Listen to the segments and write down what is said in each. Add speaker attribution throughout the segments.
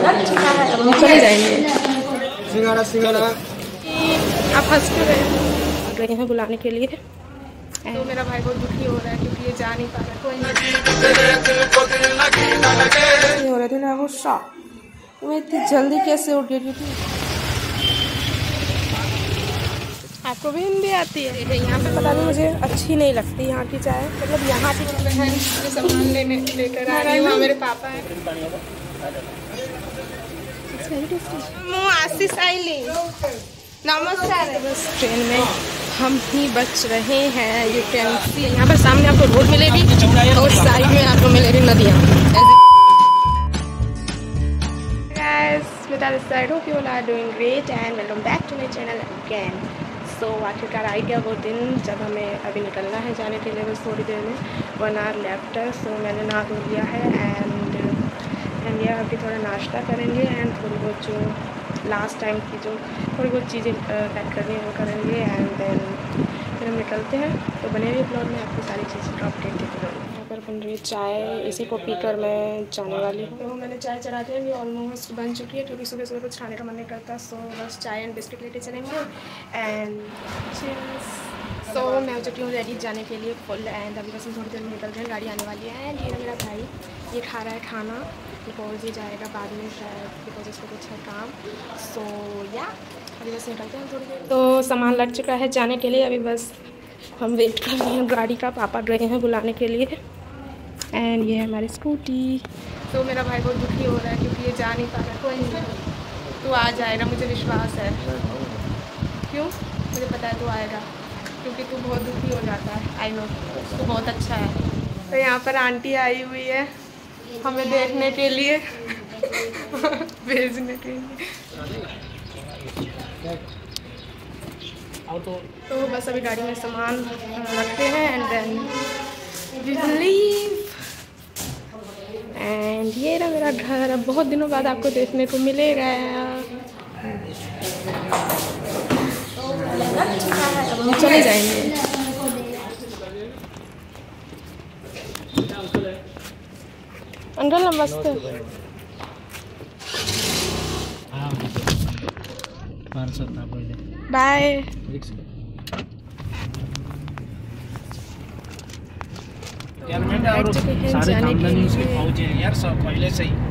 Speaker 1: लग चुका है, अब हम चले जाएंगे। आप हंस गए हैं बुलाने के लिए। तो मेरा भाई बहुत दुखी हो रहा है क्योंकि ये जा नहीं पा रहा। कोई नहीं हो रहे थे ना गुस्सा, तुम्हें इतनी जल्दी कैसे उठ गई थी? आपको भी हिंदी आती है? यहाँ पे पता नहीं, मुझे अच्छी नहीं लगती यहाँ की चाय। मतलब यहाँ की सामान लेकर आ रही हूँ, मेरे पापा है। आशीष आईली नमस्कार। बस ट्रेन में हम ही बच रहे हैं। यू कैन सी यहाँ पर सामने आपको रोड मिलेगी और साइड में आपको मिलेगी नदियाँ। With this side, hope you all are doing great and welcome back to my channel again. So आखिरकार आ गया वो दिन जब हमें अभी निकलना है जाने के लिए। बस थोड़ी देर में 1 hour लेफ्ट है। सो मैंने नहा धो लिया है एंड यह अभी थोड़ा नाश्ता करेंगे एंड थोड़ी बहुत जो लास्ट टाइम की जो थोड़ी बहुत चीज़ें पैक करनी है वो करेंगे एंड देन फिर हम निकलते हैं। तो बने हुए ब्लॉग में आपको सारी चीज़ें का अपडेट देते हैं। यहाँ पर बन रही है चाय, इसी को पीकर मैं जाने वाली हूँ। तो मैंने चाय चढ़ा दी, अभी ऑलमोस्ट बन चुकी है क्योंकि सुबह सुबह कुछ खाने का मन नहीं करता। सो बस चाय एंड बिस्किट लेते चलेंगे एंड सो मैं हो चुकी हूँ रेडी जाने के लिए फुल एंड अभी बस हम थोड़ी देर में निकल रहे हैं। गाड़ी आने वाली है एंड ये मेरा भाई ये खा रहा है खाना बिकॉज ये जाएगा बाद में शायद बिकॉज इसको कुछ है काम। सो या अभी बस निकलते हैं थोड़ी देर। तो सामान लग चुका है जाने के लिए, अभी बस हम वेट कर रहे हैं गाड़ी का। पापा गए हैं बुलाने के लिए एंड ये है हमारी स्कूटी। तो मेरा भाई बहुत दुखी हो रहा है क्योंकि ये जा नहीं पा रहा। कोई नहीं, तू आ जाएगा, मुझे विश्वास है। क्यों? मुझे पता है तू आएगा क्योंकि तू बहुत दुखी हो जाता है। आई नो, तू बहुत अच्छा है। तो यहाँ पर आंटी आई हुई है हमें देखने के लिए भेजने के लिए। तो बस अभी गाड़ी में सामान रखते हैं and then we will leave. एंड ये रहा मेरा घर। अब बहुत दिनों बाद आपको देखने को मिलेगा। लग चुका है, अब हम चले जाएंगे। अंकल नमस्ते। बाय। सारे खानदानी उसके फौजी हैं यार, सब पहले से ही।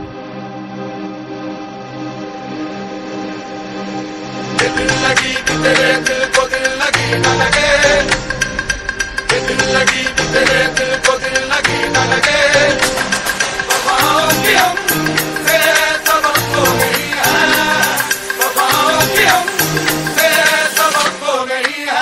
Speaker 1: दिल लगी तेरे दिल को दिल लगी ना लगे, दिल लगी तेरे दिल को दिल लगी ना लगे। वफा की हमसे सबक खो गई है, वफा की हमसे सबक खो गई है।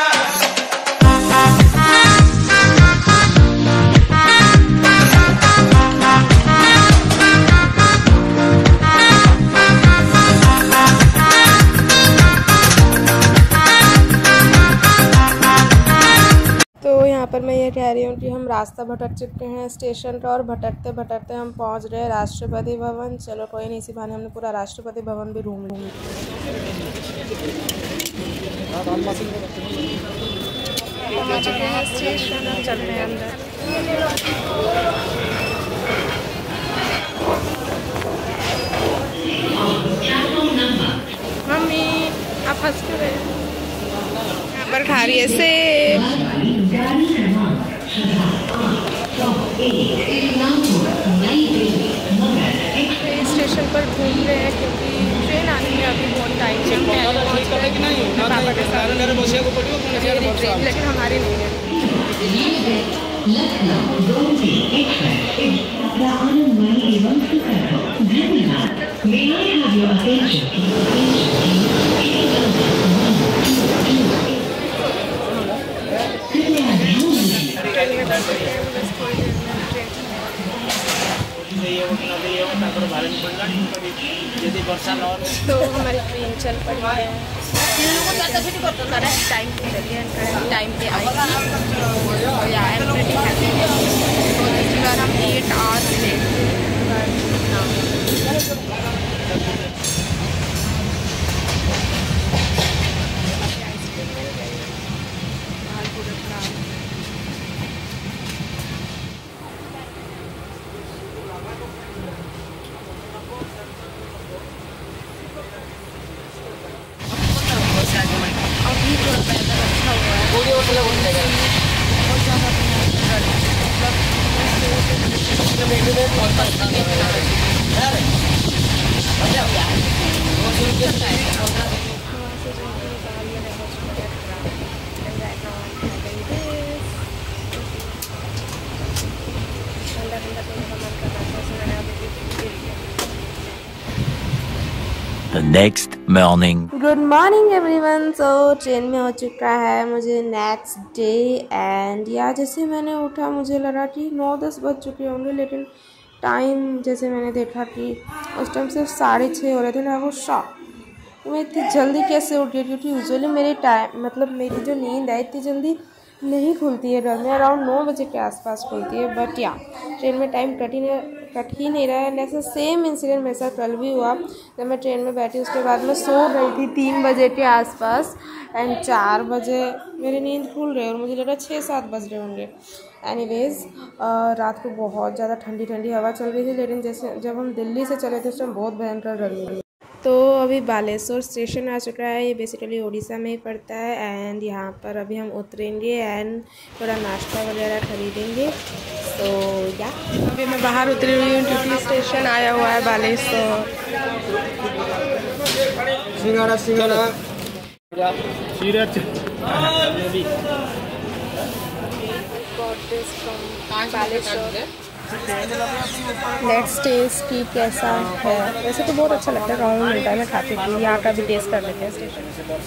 Speaker 1: पर मैं ये कह रही हूँ कि हम रास्ता भटक चुके हैं स्टेशन का और भटकते भटकते हम पहुँच रहे हैं राष्ट्रपति भवन। चलो कोई नहीं, इसी बहाने हमने पूरा राष्ट्रपति भवन भी घूम लिया। स्टेशन हम चल रहे हैं अंदर। मम्मी आप हंस क्यों रहे हैं? यहाँ पर खा रही है सेब। स्टेशन पर घूम रहे हैं क्योंकि ट्रेन आने में अभी बहुत टाइम से पापा के साथ, लेकिन हमारी नहीं है। तो हमारी ट्रेन चल पड़ी है। टाइम पे चलिए, टाइम पे आएगी। तो बार हम 8 hours late
Speaker 2: The next morning.
Speaker 1: Good morning everyone. So train में हो चुका है मुझे नेक्स्ट डे एंड यार जैसे मैंने उठा मुझे लगा कि 9-10 बज चुके होंगे, लेकिन टाइम जैसे मैंने देखा कि उस टाइम सिर्फ 6:30 हो रहे थे ना। वो शॉक मैं इतनी जल्दी कैसे उठ गई, क्योंकि यूजुअली मेरी टाइम मतलब मेरी जो नींद है इतनी जल्दी नहीं खुलती है। घर में अराउंड 9 बजे के आसपास खुलती है, बट या ट्रेन में टाइम कट ही नहीं रहा है। नेक्स्ट सेम इंसिडेंट मेरे साथ कल भी हुआ। जब मैं ट्रेन में बैठी उसके बाद मैं सो गई थी 3 बजे के आसपास एंड 4 बजे मेरी नींद खुल रही है और मुझे लगा 6-7 बज रहे होंगे। एनीवेज रात को बहुत ज़्यादा ठंडी ठंडी हवा चल रही थी, लेकिन जैसे जब हम दिल्ली से चले थे उस टाइम बहुत भयंकर गर्मी थी। तो अभी बालेश्वर स्टेशन आ चुका है। ये बेसिकली उड़ीसा में ही पड़ता है एंड यहाँ पर अभी हम उतरेंगे एंड थोड़ा नाश्ता वगैरह खरीदेंगे। तो या अभी मैं बाहर उतरी हुई हूँ क्योंकि स्टेशन आया हुआ है बालेश्वर। लेट्स टेस्ट की कैसा है। वैसे तो बहुत अच्छा लगता है, गाँव में मिलता है, मैं खाती थी। यहाँ का भी टेस्ट कर लेते हैं station.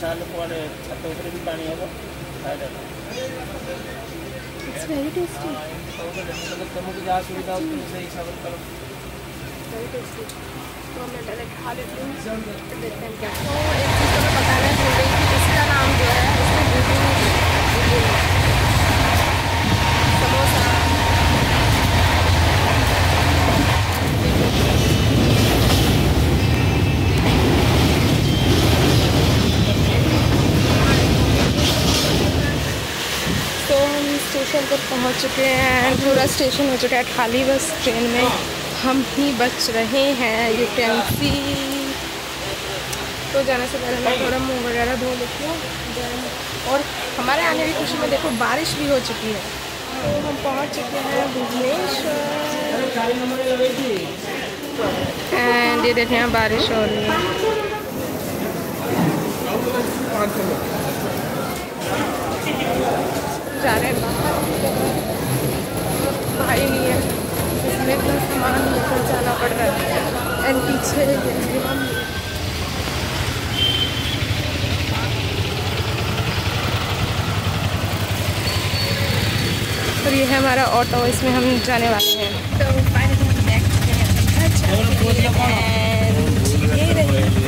Speaker 1: It's very tasty, very tasty. तो मैं पहले खा लेती हूँ, देखते हैं क्या। तो एक चीज़ तो मैं बताना भूल गई कि इसका नाम जो है समोसा। तो हम स्टेशन पर पहुंच चुके हैं, पूरा स्टेशन हो चुका है खाली, बस ट्रेन में हम ही बच रहे हैं। You can see. तो जाने से पहले मैं थोड़ा मुंह वगैरह धो लेती हूँ। और हमारे आने की खुशी में देखो बारिश भी हो चुकी है। तो हम पहुंच चुके हैं भुवनेश्वर एंड ये देखें यहाँ बारिश हो रही है। जा रहे हैं बाहर, भाई नहीं है इसमें इतना सामान लेकर जाना पड़ रहा है एंड पीछे हम और ये है हमारा ऑटो, इसमें हम जाने वाले हैं। तो फाइनली हम बैक ये रही।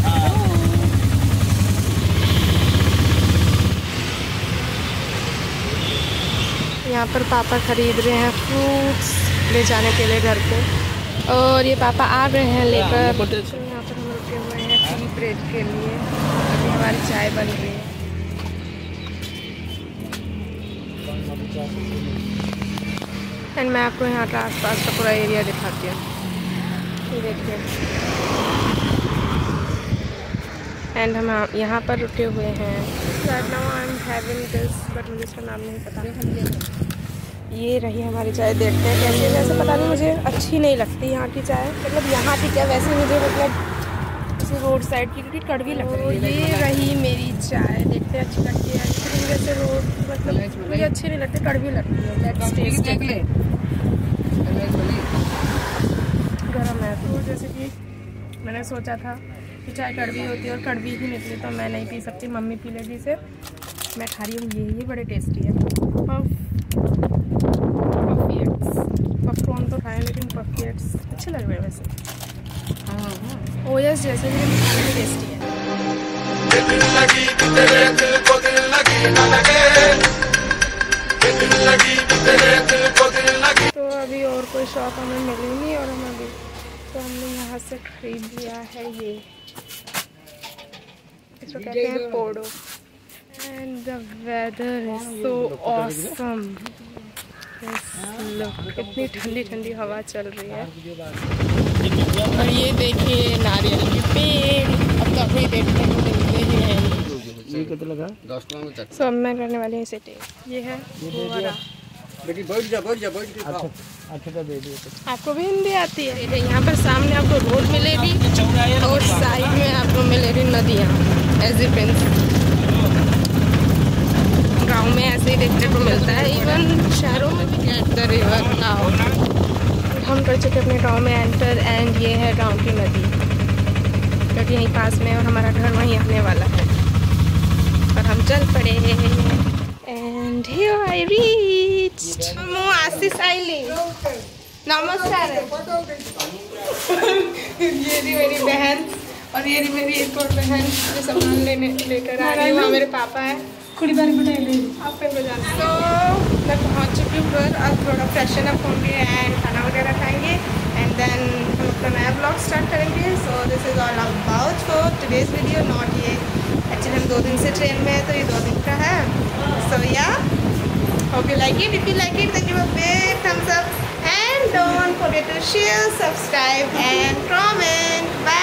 Speaker 1: यहाँ पर पापा ख़रीद रहे हैं फ्रूट्स ले जाने के लिए घर पे, और ये पापा आ रहे हैं लेकर। तो यहाँ पर हम रुके हुए हैं टी ब्रेड के लिए। अभी हमारी चाय बन रही है एंड मैं आपको यहाँ का आसपास का पूरा एरिया दिखाती हूँ। देखिए एंड हम यहाँ पर रुके हुए हैं। Right now I am having this, but मुझे इसका नाम नहीं पता। ये रही हमारी चाय, देखते हैं कैसे। वैसे पता नहीं, मुझे अच्छी नहीं लगती यहाँ की चाय, मतलब यहाँ की क्या, वैसे मुझे मतलब किसी रोड साइड की, क्योंकि कड़वी लग रही है। ये रही मेरी चाय, देखते हैं अच्छी लगती है। लेकिन वैसे रोड मतलब मुझे अच्छी नहीं लगती, कड़वी लगती है। Let's taste it. गरम है तो जैसे कि मैंने सोचा था कि चाय कड़वी होती है और कड़वी ही निकली, तो मैं नहीं पी सकती, मम्मी पी लेगी इसे। मैं खा रही हूँ ये बड़े टेस्टी है। पॉपकॉर्न तो खाए, लेकिन पॉपकॉर्न्स अच्छे लग रहे हैं वैसे। ओएस जैसे भी खाने में टेस्टी है। तो अभी और कोई शॉप हमें मिली नहीं और हम अभी तो हमने यहाँ से खरीद लिया है ये, इसको कहते हैं पोडो। And the weather is so awesome. कितनी ठंडी ठंडी हवा चल रही है। और ये देखिए नारियल के पेड़, अब तो अभी देखने को मिलते ही हैं। सो अब मैं करने वाली हूँ इसे टेस्ट। ये है आपको भी हिंदी आती है। यहाँ पर सामने आपको रोड मिलेगी और साइड में आपको मिलेगी नदियाँ। एज ए गाँव में ऐसे ही देखने को मिलता है, इवन शहरों में भी। एट द रिवर नाउ हम कर चुके अपने गांव में एंटर एंड ये है गांव की नदी। क्योंकि यहीं पास में और हमारा घर वहीं आने वाला है और हम चल पड़े। And here I reached. मैं आशीष आईली। नमस्कार। ये रही मेरी बहन और ये रही मेरी एक और बहन जो सामान लेकर आ रही है। वहाँ मेरे पापा है।
Speaker 2: कुड़ी बारी बताइए
Speaker 1: आप पे बजा। तो मैं पहुँच चुकी हूँ घर। अब थोड़ा फ्रेशन अप होंगे एंड खाना वगैरह खाएंगे एंड देन हम अपना नया ब्लॉग स्टार्ट करेंगे। So this is all about for today's video. Not ये एक्चुअली हम 2 दिन से ट्रेन में है तो ये 2 दिन का है। सो या hope you like it. If you like it then give a big thumbs up and don't forget to share, subscribe and comment. Bye.